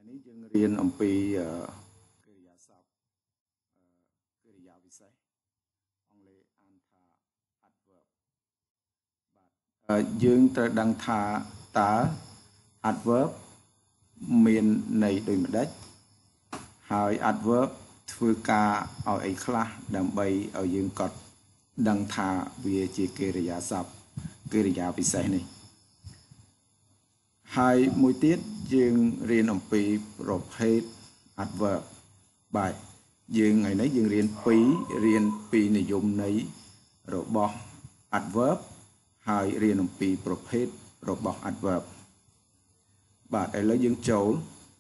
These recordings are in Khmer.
នេះយើងរៀនអំពីកិរិយាសព្ទកិរិយាវិសេសអង់គ្លេសអានថា adverb បាទយើងត្រូវដឹងថាតើ adverb មានន័យដូចម្ដេចហើយ adverb ធ្វើការឲ្យអីខ្លះដើម្បីឲ្យយើងកត់ដឹងថាវាជាកិរិយាសព្ទកិរិយាវិសេសនេះហើយមួយទៀតយើងរៀនអំពីប្រភេទ adverb បាទយើងថ្ងៃនេះយើងរៀនពីនិយមន័យរបស់ adverb ហើយរៀនអំពីប្រភេទរបស់ adverb បាទឥឡូវយើងចូល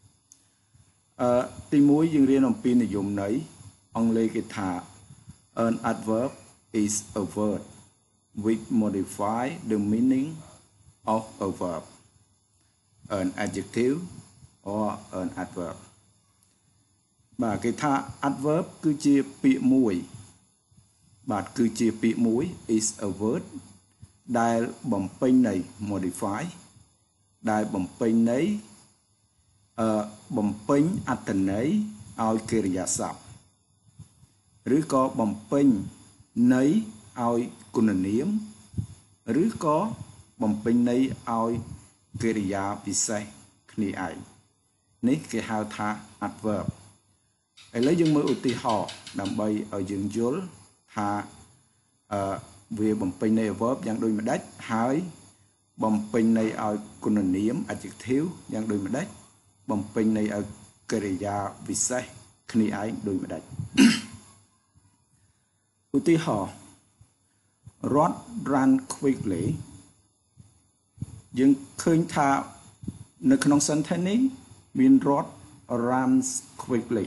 ទី1យើងរៀនអំពីនិយមន័យអង់គ្លេសគេថា an adverb is a word which modify the meaning of a verb an adjective or an adverb បាទគេថា adverb គឺជាពាក្យមួយបាទគឺជាពាក្យមួយ is a word ដែលបំពេញន័យ modify ដែលបំពេញន័យបំពេញអត្ថន័យឲ្យកិរិយាសព្ទឬក៏បំពេញន័យឲ្យគុណនាមឬក៏បំពេញន័យឲ្យកិរិយាពិសេសគ្នាឯងនេះគេហៅថា adverb ឥឡូវយើងមើលឧទាហរណ៍ដើម្បីឲ្យយើងយល់ថាវាបំពេញន័យ adverb យ៉ាងដូចម្ដេចហើយបំពេញន័យឲ្យគុណនាម adjective យ៉ាងដូចម្ដេចបំពេញន័យឲ្យកិរិយាវិសេសគ្នាឯងដូចម្ដេចឧទាហរណ៍ Rod ran quickly យើងឃើញថានៅក្នុង sentence នេះមាន Rod runs quickly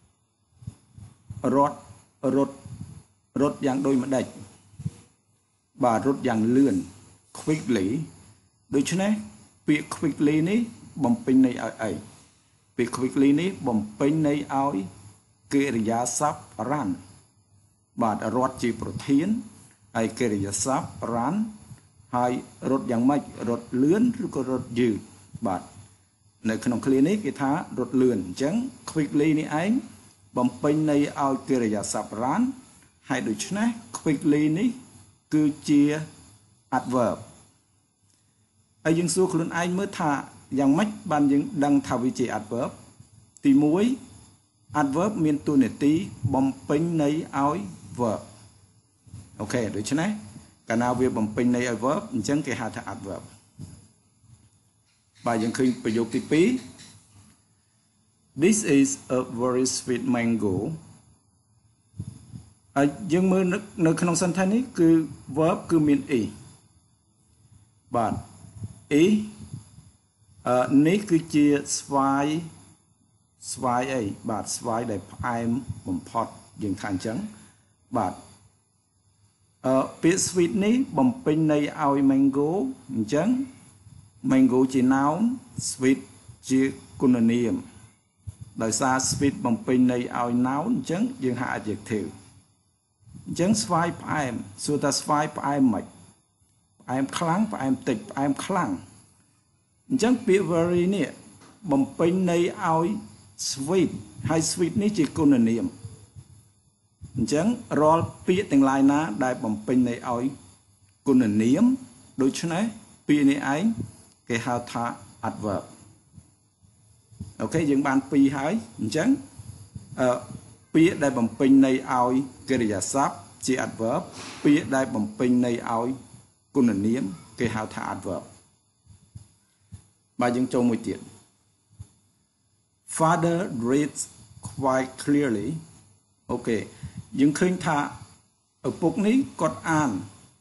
រត់យ៉ាងដូចម្ដេចបាទរត់យ៉ាងលឿន quickly ដូច្នេះពាក្យ quickly នេះបំពេញន័យឲ្យអីពាក្យ quickly នេះបំពេញន័យឲ្យកិរិយាសព្ទ run បាទរត់ជាប្រធានហើយកិរិយាសព្ទ run ហើយរត់យ៉ាងម៉េចរត់លឿនឬក៏រត់យឺតបាទនៅក្នុងឃ្លានេះគេថារត់លឿនអញ្ចឹង quickly នេះឯងបំពេញន័យឲ្យកិរិយាសព្ទ run ហើយដូច្នេះ quickly នេះគឺជា adverb ហើយយើងសួរខ្លួនឯងមើលថាយ៉ាងម៉េចបានយើងដឹងថាវាជា adverb ទី1 adverb មានតួនាទីបំពេញន័យឲ្យ verb អូខេដូច្នេះកាលណាវាបំពេញន័យឲ្យ verb អញ្ចឹងគេហៅថា adverb បាទយើងឃើញប្រយោគទី2 This is a very sweet mango ហើយយើងមើលនៅក្នុង sentence នេះគឺ verb គឺមាន is បាទ is នេះគឺជាស្វាយអីបាទស្វាយដែលផ្អែមបំផុតយើងថាអញ្ចឹងបាទពាក្យ sweet នេះបំពេញន័យឲ្យ mango អញ្ចឹង mango ជា noun sweet ជាគុណនាមដោយសារ sweet បំពេញន័យឲ្យ noun អញ្ចឹងយើងហៅ adjective អញ្ចឹងស្វាយផ្អែមសួរថាស្វាយផ្អែមមិនផ្អែមខ្លាំងផ្អែមតិចផ្អែមខ្លាំងអញ្ចឹងពាក្យ very នេះបំពេញន័យឲ្យ sweet ហើយ sweet នេះជាគុណនាមអញ្ចឹងរាល់ពាក្យទាំងឡាយណាដែលបំពេញន័យឲ្យគុណនាមដូច្នេះពាក្យនេះឯងគេហៅថា adverb អូខេយើងបានពីរហើយអញ្ចឹងពាក្យដែលបំពេញន័យឲ្យកិរិយាសព្ទជា adverb ពាក្យដែលបំពេញន័យឲ្យគុណនាមគេហៅថា adverb បាទយើងចូលមួយទៀត Father reads quite clearly អូខេយើងឃើញថាឪពុកនេះគាត់អាន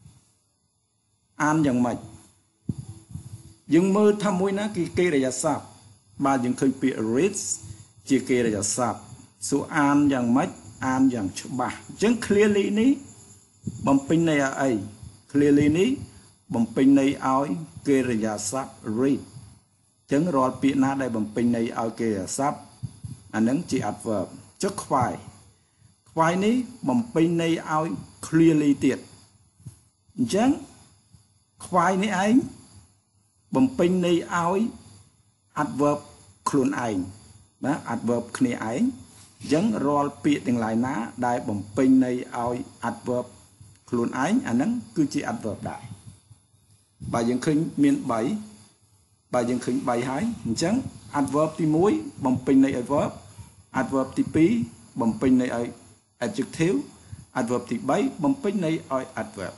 យ៉ាងម៉េចយើងមើលថាមួយណាគឺកិរិយាសព្ទបាទយើងឃើញពាក្យ reads ជាកិរិយាសព្ទសួរអានយ៉ាងម៉េចអានយ៉ាងច្បាស់អញ្ចឹង clearly នេះបំពេញន័យឲ្យអី clearly នេះបំពេញន័យឲ្យកិរិយាសព្ទ read អញ្ចឹងរាល់ពាក្យណាដែលបំពេញន័យឲ្យកិរិយាសព្ទអានឹងជា adverb ចុះខ្វាយនេះបំពេញន័យឲ្យ clearly ទៀតអញ្ចឹងខ្វាយនេះឯងបំពេញន័យឲ្យ adverb ខ្លួនឯងណា adverb គ្នាឯងអញ្ចឹងរាល់ពាក្យទាំងឡាយណាដែលបំពេញន័យឲ្យ adverb ខ្លួនឯងអាហ្នឹងគឺជា adverb ដែរបើយើងឃើញមាន 3 បើយើងឃើញ 3 ហើយអញ្ចឹង adverb ទី 1 បំពេញន័យឲ្យ verb adverb ទី 2 បំពេញន័យឲ្យ adjective adverb ទី 3 បំពេញន័យឲ្យ adverb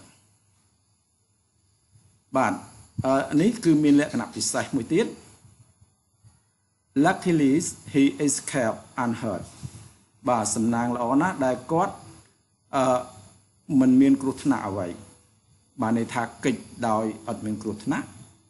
បាទនេះគឺមានលក្ខណៈពិសេសមួយទៀត Luckily he escaped unhurt បាទសំណាងល្អណាស់ដែលគាត់មិនមានគ្រោះថ្នាក់អ្វីបាទន័យថាកិច្ចដោយអត់មានគ្រោះថ្នាក់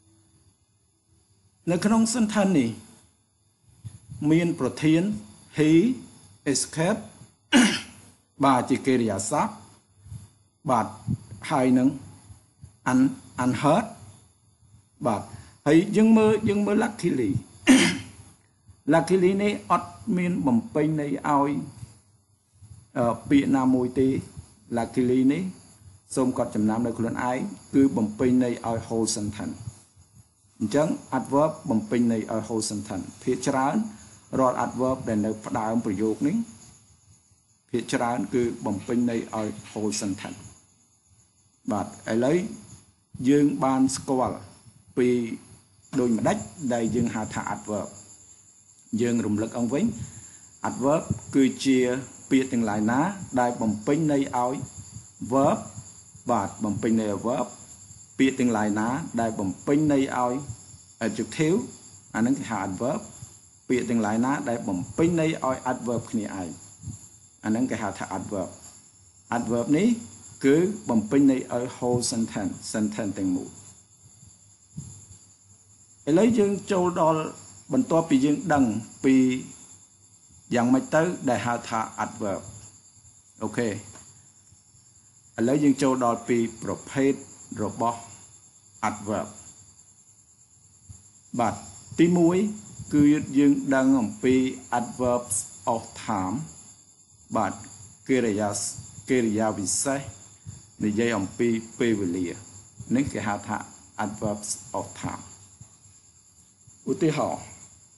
នៅក្នុង sentence នេះមានប្រធាន he escaped បាទជាកិរិយាសព្ទបាទហើយនឹង unhurt បាទហើយយើងមើល luckily luckily នេះអត់មានបំពេញន័យឲ្យពាក្យណាមួយទេ luckily នេះសូមកត់ចំណាំនៅខ្លួនឯងគឺបំពេញន័យឲ្យ whole sentence អញ្ចឹង adverb បំពេញន័យឲ្យ whole sentence ភាគច្រើនរាល់ adverb ដែលនៅផ្ដើមប្រយោគនេះភាគច្រើនគឺបំពេញន័យឲ្យ whole sentence បាទឥឡូវយើងបានស្គាល់ពីដូចម្ដេចដែលយើងហៅថា adverb យើងរំលឹកអង្គវិញ adverb គឺជាពាក្យទាំងឡាយណាដែលបំពេញន័យឲ្យ verb បាទបំពេញន័យឲ្យ verb ពាក្យទាំងឡាយណាដែលបំពេញន័យឲ្យ adjective អានឹងគេហៅ adverb ពាក្យទាំងឡាយណាដែលបំពេញន័យឲ្យ adverb គ្នាឯងអានឹងគេហៅថា adverb adverb នេះគឺបំពេញន័យឲ្យ whole sentence ទាំងមូលឥឡូវយើងចូលដល់បន្ទាប់ពីយើងដឹងពីយ៉ាងម៉េចទៅដែលហៅថា adverb អូខេឥឡូវយើងចូលដល់ពីប្រភេទរបស់ adverb បាទទី1គឺយើងដឹងអំពី adverbs of time បាទកិរិយាវិសេសនិយាយអំពីពេលវេលានេះគេហៅថា adverbs of time ឧទាហរណ៍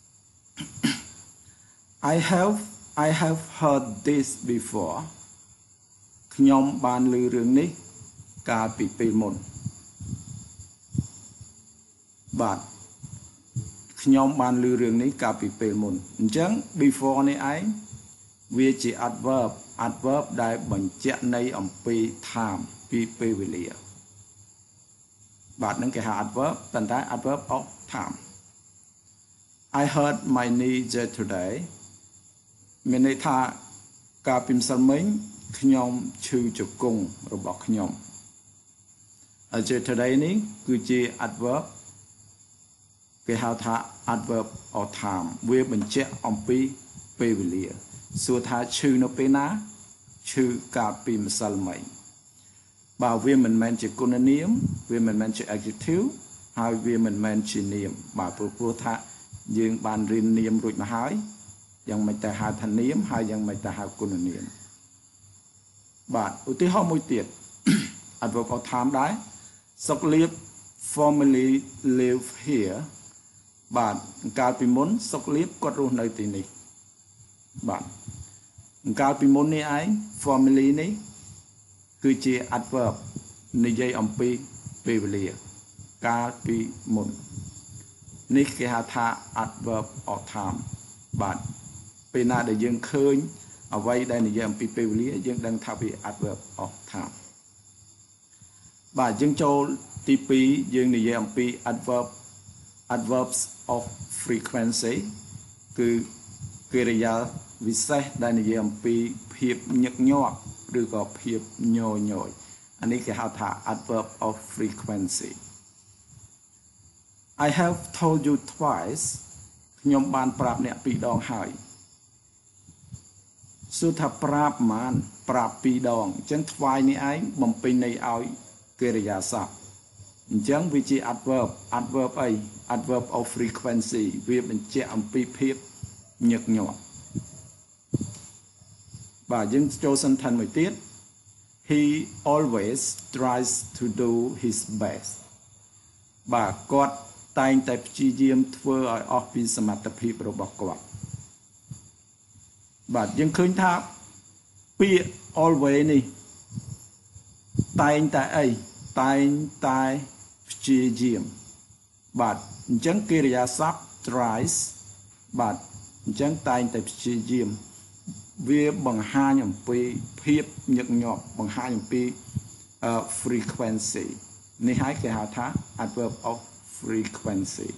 I have heard this before ខ្ញុំបានឮរឿងនេះកាលពីពេលមុនបាទខ្ញុំបានឮរឿងនេះកាលពីពេលមុនអញ្ចឹង before នេះឯងវាជា adverb ដែលបញ្ជាក់ន័យអំពី time ពីពេលវេលាបាទនឹងគេហៅ adverb ប៉ុន្តែ adverb of time I hurt my knee yesterday មានន័យថាកាលពីម្សិលមិញខ្ញុំឈឺជង្គង់របស់ខ្ញុំ yesterday នេះគឺជា adverb គេហៅថា adverb of time វាបញ្ជាក់អំពីពេលវេលាសួរថាឈឺនៅពេលណាឈឺកាលពីម្សិលមិញបើវាមិនមែនជាគុណនាមវាមិនមែនជា adjective ហើយវាមិនមែនជានាមបាទព្រោះថាយើងបានរៀននាមរួចមកហើយយ៉ាងមិនតែហៅថានាមហើយយ៉ាងមិនតែហៅគុណនាមបាទឧទាហរណ៍មួយទៀត adverb of time ដែរសុកលៀប formerly live here បាទកាលពីមុនសុកលៀបគាត់រស់នៅទីនេះបាទកាលពីមុននេះឯង formerly នេះគឺជា adverb និយាយអំពីពេលវេលាកាលពីមុននេះគេហៅថា adverb of time បាទពេលណាដែលយើងឃើញអ្វីដែលនិយាយអំពីពេលវេលាយើងដឹងថាវា adverb of time បាទយើងចូលទី2យើងនិយាយអំពី adverbs of frequency គឺកិរិយាវិសេសដែលនិយាយអំពីភាពញឹកញាប់ឬក៏ភាពញយអានេះគេហៅថា adverb of frequency I have told you twice ខ្ញុំបានប្រាប់អ្នក2ដងហើយសួរថាប្រាប់ប៉ុន្មានប្រាប់2ដងអញ្ចឹង twice នេះឯងបំពេញន័យឲ្យកិរិយាសព្ទអញ្ចឹងវាជា adverb អី adverb of frequency វាបញ្ជាក់អំពីភាពញឹកញាប់បាទយើងចូល sentence មួយទៀត He always tries to do his best បាទគាត់តែងតែព្យាយាមធ្វើឲ្យអស់ពីសមត្ថភាពរបស់គាត់បាទយើងឃើញថាពាក្យ always នេះតែងតែអីតែងតែព្យាយាមបាទអញ្ចឹងកិរិយាសព្ទ tries បាទអញ្ចឹងតែងតែព្យាយាមវាបង្ហាញអំពីភាពញឹកញាប់បង្ហាញអំពី frequency នេះហើយគេហៅថា adverb of frequency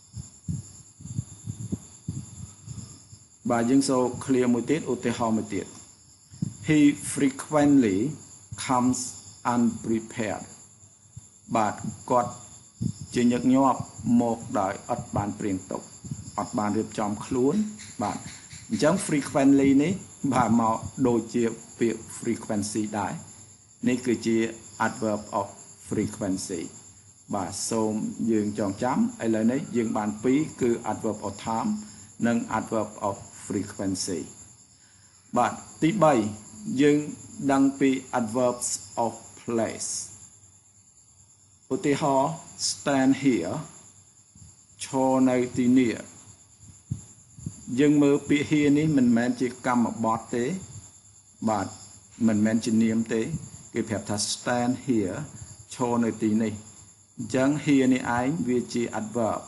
បាទយើងសូម clear មួយទៀតឧទាហរណ៍មួយទៀត he frequently comes unprepared បាទគាត់ជាញឹកញាប់មកដោយអត់បានព្រៀងទុកអត់បានរៀបចំខ្លួនបាទអញ្ចឹង frequently នេះបាទមកដូចជាពាក្យ frequency ដែរនេះគឺជា adverb of frequency បាទសូមយើងចងចាំឥឡូវនេះយើងបានពីរគឺ adverb of time និង adverb of frequency បាទទី3យើងដឹងពី adverbs of place ឧទាហរណ៍ stand here ឈរនៅទីនេះយើងមើលពាក្យ here នេះមិនមែនជាកម្មបទទេបាទមិនមែនជានាមទេគេប្រាប់ថា stand here ឈរនៅទីនេះអញ្ចឹង here នេះឯងវាជា adverb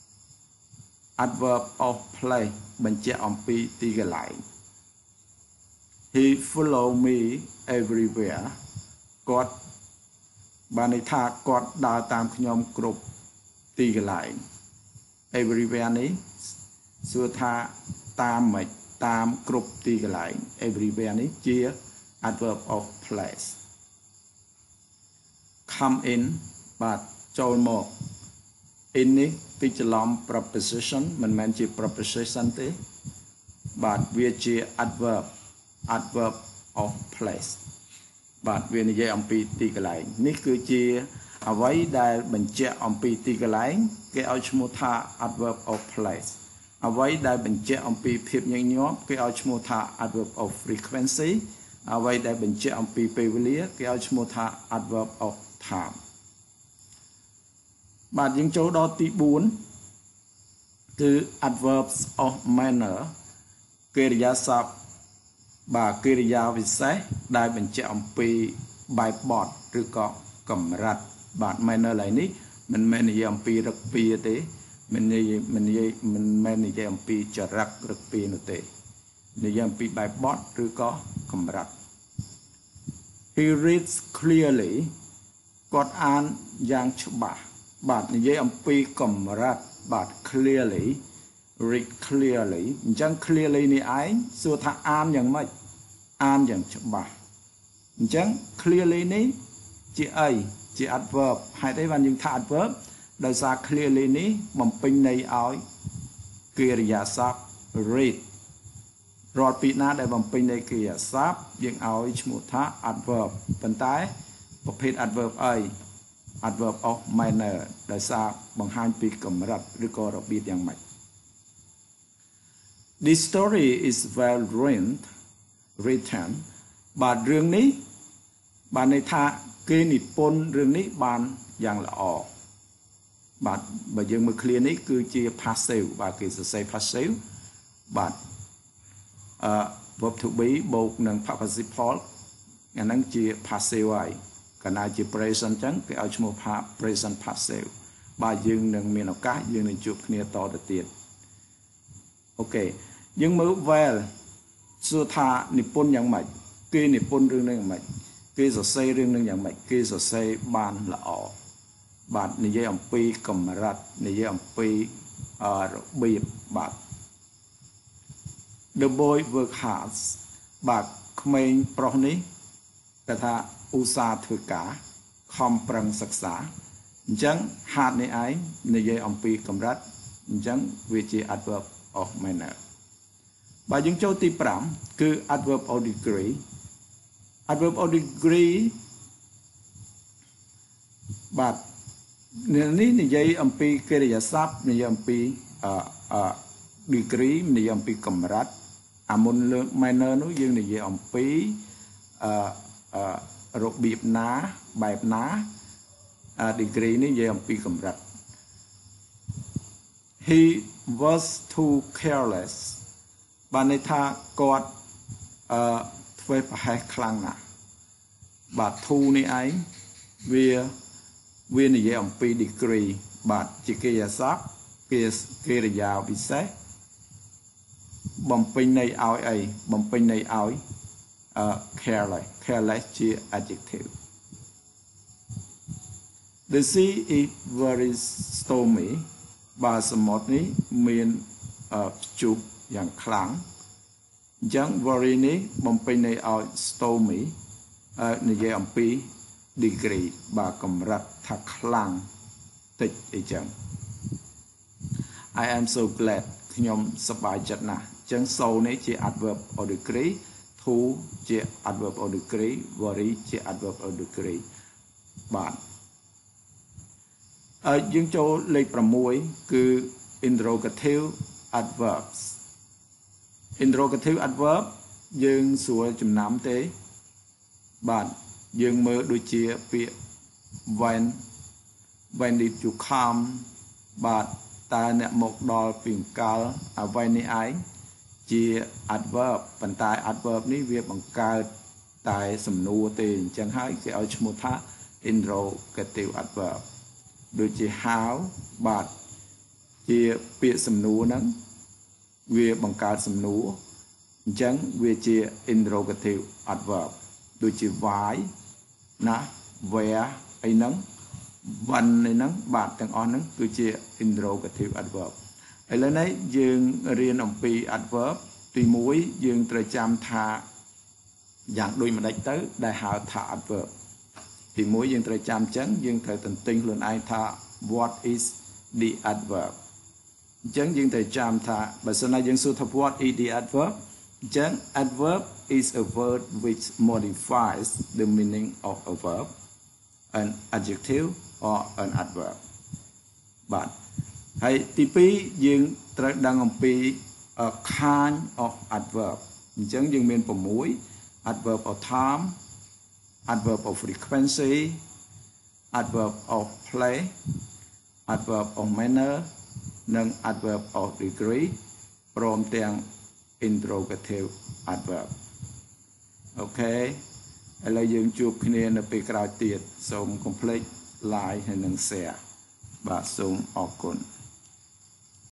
of place បញ្ជាក់អំពីទីកន្លែង he follow me everywhere គាត់បានន័យថាគាត់ដើរតាមខ្ញុំគ្រប់ទីកន្លែង everywhere នេះសួរថាតាមមិនតាមគ្រប់ទីកន្លែង everywhere នេះជា adverb of place come in បាទចូលមក in នេះពីច្រឡំ preposition មិនមែនជា preposition ទេបាទវាជា adverb of place បាទវានិយាយអំពីទីកន្លែងនេះគឺជាអ្វីដែលបញ្ជាក់អំពីទីកន្លែងគេឲ្យឈ្មោះថា adverb of place អ្វីដែលបញ្ជាក់អំពីភាពញឹកញាប់គេឲ្យឈ្មោះថា adverb of frequency អ្វីដែលបញ្ជាក់អំពីពេលវេលាគេឲ្យឈ្មោះថា adverb of time បាទយើងចូលដល់ទី4គឺ adverbs of manner កិរិយាសព្ទបាទកិរិយាវិសេសដែលបញ្ជាក់អំពីបែបបទឬក៏កម្រិតបាទ manner ឡើយនេះមិនមែននិយាយអំពីរឹកពីទេមិនមែននិយាយអំពីចរិតរឹកពីនោះទេនិយាយអំពីបែបបទឬក៏កម្រិត he reads clearly គាត់អានយ៉ាងច្បាស់បាទនិយាយអំពីកម្រិតបាទ clearly read clearly អញ្ចឹង clearly នេះឯងសួរថាអានយ៉ាងម៉េចអានយ៉ាងច្បាស់អញ្ចឹង clearly នេះជាអីជា adverb ហេតុអីបានយើងថា adverb ដោយសារ clearly នេះបំពេញន័យឲ្យកិរិយាសព្ទ read រាល់ពាក្យណាដែលបំពេញន័យកិរិយាសព្ទយើងឲ្យឈ្មោះថា adverb ប៉ុន្តែប្រភេទ adverb អី adverb of manner ដោយសារបង្ហាញពីកម្រិតឬក៏របៀបយ៉ាងម៉េច This story is well written បាទរឿងនេះបានន័យថាគេនិពន្ធរឿងនេះបានយ៉ាងល្អបាទបើយើងមើល clear នេះគឺជា passive បាទគេសរសេរ passive បាទ verb to be បូកនឹង participle អាហ្នឹងជា passive ហើយកាលណាជា present ចឹងគេឲ្យឈ្មោះថា present passive បាទយើងនឹងមានឱកាសយើងនឹងជួបគ្នាតទៅទៀតអូខេយើងមើល well សួរថានិពន្ធយ៉ាងម៉េចគេនិពន្ធរឿងនេះយ៉ាងម៉េចគេសរសេររឿងនេះយ៉ាងម៉េចគេសរសេរបានល្អបាទនិយាយអំពីកម្រិតនិយាយអំពីរបៀបបាទ The boy work hard បាទក្មេងប្រុសនេះគេថាឧស្សាហ៍ធ្វើការខំប្រឹងសិក្សាអញ្ចឹង hard នេះឯងនិយាយអំពីកម្រិតអញ្ចឹងវាជា adverb of manner បាទយើងចូលទី5គឺ adverb of degree adverb of degree បាទនេះនិយាយអំពីកិរិយាសព្ទនិយាយអំពីdegree និយាយអំពីកម្រិតអាមុនលើក manner នោះយើងនិយាយអំពីរបៀបណាបែបណា degree នេះនិយាយអំពីកម្រិត He was too careless បានន័យថាគាត់ធ្វើប្រហែសខ្លាំងណាស់បាទ to នេះឯងវានិយាយអំពី degree បាទជាកិរិយាសព្ទកិរិយាវិសេសបំពេញន័យឲ្យអីបំពេញន័យឲ្យ careless ជា adjective The sea is very stormy បាទសមុទ្រនេះមានព្យុះយ៉ាងខ្លាំងអញ្ចឹង very នេះបំពេញន័យឲ្យ stormy និយាយអំពី degree បាទកម្រិតថាខ្លាំងតិចអីចឹង I am so glad ខ្ញុំសប្បាយចិត្តណាស់អញ្ចឹង so នេះជា adverb of degree to ជា adverb of degree very ជា adverb of degree បាទយើងចូលលេខ6គឺ interrogative adverbs interrogative adverb យើងស្រួលចំណាំទេបាទយើងមើលដូចជាពាក្យ when did you come បាទតើអ្នកមកដល់ពីកាលអ្វីនេះឯងជា adverb ប៉ុន្តែ adverb នេះវាបង្កើតតែសំណួរទេអញ្ចឹងហើយគេឲ្យឈ្មោះថា interrogative adverb ដូចជា how បាទជាពាក្យសំណួរហ្នឹងវាបង្កើតសំណួរអញ្ចឹងវាជា interrogative adverb ដូចជា why ណា where អីហ្នឹង when អីហ្នឹងបាទទាំងអស់ហ្នឹងគឺជា interrogative adverb ឥឡូវនេះយើងរៀនអំពី adverb ទី1យើងត្រូវចាំថាយ៉ាងដូចម្ដេចទៅដែលហៅថា adverb ទី1យើងត្រូវចាំចឹងយើងត្រូវទន្ទិញខ្លួនឯងថា what is the adverb អញ្ចឹងយើងត្រូវចាំថាបើសិនណាយើងសួរថា what is the adverb អញ្ចឹង adverb is a word which modifies the meaning of a verb an adjective or an adverb បាទហើយទី2យើងត្រូវដឹងអំពី kind of adverb អញ្ចឹងយើងមាន6 adverb of time adverb of frequency adverb of place adverb of manner និង adverb of degree ព្រមទាំង interrogative adverb អូខេឥឡូវយើងជួបគ្នានៅពេលក្រោយទៀតសូមកុំភ្លេច like ហើយនិង share បាទសូមអរគុណ